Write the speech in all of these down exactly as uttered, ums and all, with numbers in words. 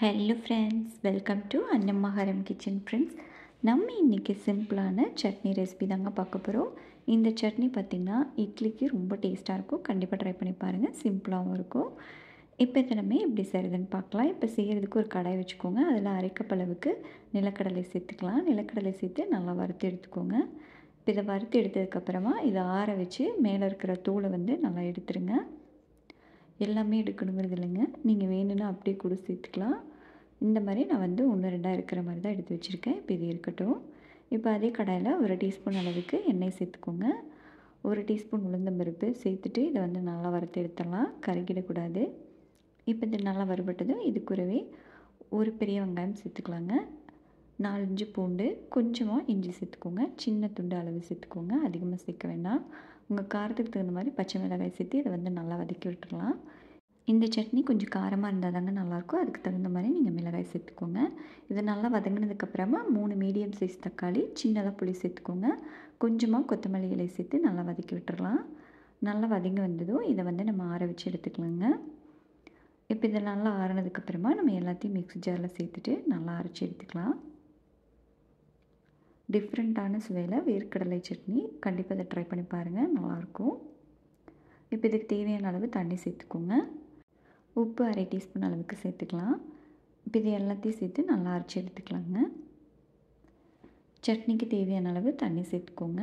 Hello friends, welcome to Annamaharam kitchen friends. நம்ம இன்றைக்கி சிம்பிளான சட்னி ரெசிபி தாங்க பார்க்க போகிறோம். இந்த சட்னி பார்த்திங்கன்னா இட்லிக்கு ரொம்ப டேஸ்ட்டாக இருக்கும். கண்டிப்பாக ட்ரை பண்ணி பாருங்கள். சிம்பிளாகவும் இருக்கும். இப்போ இதை நம்ம எப்படி செய்கிறதுன்னு பார்க்கலாம். இப்போ செய்கிறதுக்கு ஒரு கடாய் வச்சுக்கோங்க. அதில் அரை கப் அளவுக்கு நிலக்கடலை சேர்த்துக்கலாம். நிலக்கடலை சேர்த்து நல்லா வறுத்து எடுத்துக்கோங்க. இப்போ இதை வறுத்து எடுத்ததுக்கப்புறமா இதை ஆற வச்சு மேலே இருக்கிற தூளை வந்து நல்லா எடுத்துருங்க. எல்லாமே எடுக்கணுங்கிறது இல்லைங்க, நீங்கள் வேணும்னா அப்படியே கூட சேர்த்துக்கலாம். இந்த மாதிரி நான் வந்து ஒன்று ரெண்டாக இருக்கிற மாதிரி தான் எடுத்து வச்சுருக்கேன். இப்போ இது இருக்கட்டும். இப்போ அதே கடாயில் ஒரு டீஸ்பூன் அளவுக்கு எண்ணெய் சேர்த்துக்கோங்க. ஒரு டீஸ்பூன் உளுந்தம்பருப்பு சேர்த்துட்டு இதை வந்து நல்லா வறுத்து எடுத்துடலாம், கருகிடக்கூடாது. இப்போ இது நல்லா வறுபட்டதும் இது கூடவே ஒரு பெரிய வெங்காயம் சேர்த்துக்கலாங்க. நாலஞ்சு பூண்டு, கொஞ்சமாக இஞ்சி சேர்த்துக்கோங்க. சின்ன துண்டு அளவு சேர்த்துக்கோங்க, அதிகமாக சேர்க்க வேண்டாம். உங்கள் காரத்துக்கு தகுந்த மாதிரி பச்சை மிளகாய் சேர்த்து இதை வந்து நல்லா வதக்கி விட்டுடலாம். இந்த சட்னி கொஞ்சம் காரமாக இருந்தால் தாங்க நல்லாயிருக்கும். அதுக்கு தகுந்த மாதிரி நீங்கள் மிளகாய் சேர்த்துக்கோங்க. இது நல்லா வதங்கினதுக்கப்புறமா மூணு மீடியம் சைஸ் தக்காளி, சின்னதாக புளி சேர்த்துக்கோங்க. கொஞ்சமாக கொத்தமல்லி இலை சேர்த்து நல்லா வதக்கி விட்டுடலாம். நல்லா வதங்கி வந்ததும் இதை வந்து நம்ம ஆற வச்சு எடுத்துக்கலாங்க. இப்போ இதை நல்லா ஆறினதுக்கப்புறமா நம்ம எல்லாத்தையும் மிக்ஸி ஜாரில் சேர்த்துட்டு நல்லா அரைச்சி எடுத்துக்கலாம். டிஃப்ரெண்ட்டான சுவையில் வேர்க்கடலை சட்னி, கண்டிப்பாக இதை ட்ரை பண்ணி பாருங்கள், நல்லாயிருக்கும். இப்போ இதுக்கு தேவையான அளவு தண்ணி சேர்த்துக்கோங்க. உப்பு அரை டீஸ்பூன் அளவுக்கு சேர்த்துக்கலாம். இப்போ இது எல்லாத்தையும் சேர்த்து நல்லா அரைச்சி எடுத்துக்கலாங்க. சட்னிக்கு தேவையான அளவு தண்ணி சேர்த்துக்கோங்க.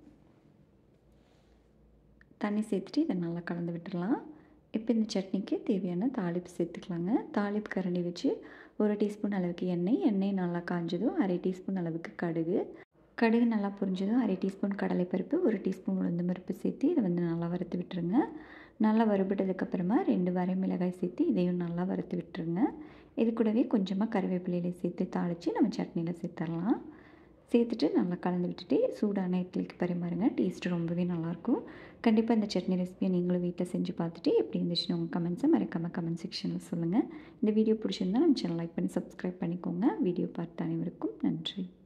தண்ணி சேர்த்துட்டு இதை நல்லா கலந்து விட்டுடலாம். இப்போ இந்த சட்னிக்கு தேவையான தாளிப்பு சேர்த்துக்கலாங்க. தாளிப்பு கரண்டி வச்சு ஒரு டீஸ்பூன் அளவுக்கு எண்ணெய் எண்ணெய் நல்லா காஞ்சதும் அரை டீஸ்பூன் அளவுக்கு கடுகு கடுகு நல்லா பொரிஞ்சதும் அரை டீஸ்பூன் கடலைப்பருப்பு, ஒரு டீஸ்பூன் உளுந்து பருப்பு சேர்த்து இதை வந்து நல்லா வறுத்து விட்டுருங்க. நல்லா வறுபட்டதுக்கப்புறமா ரெண்டு வரை மிளகாய் சேர்த்து இதையும் நல்லா வறுத்து விட்டுருங்க. இது கூடவே கொஞ்சமாக கருவேப்பிலையில சேர்த்து தாளித்து நம்ம சட்னியில் சேர்த்துடலாம். சேர்த்துட்டு நல்லா கலந்து விட்டுட்டு சூடான இட்லிக்கு பரிமாறுங்க. டேஸ்ட்டு ரொம்பவே நல்லாயிருக்கும். கண்டிப்பாக இந்த சட்னி ரெசிபியை நீங்களும் வீட்டில் செஞ்சு பார்த்துட்டு எப்படி இருந்துச்சுன்னு உங்கள் கமெண்ட்ஸை மறக்காமல் கமெண்ட் செக்ஷனில் சொல்லுங்கள். இந்த வீடியோ பிடிச்சிருந்தா நம்ம சேனல் லைக் பண்ணி சப்ஸ்கிரைப் பண்ணிக்கோங்க. வீடியோ பார்த்த அனைவருக்கும் நன்றி.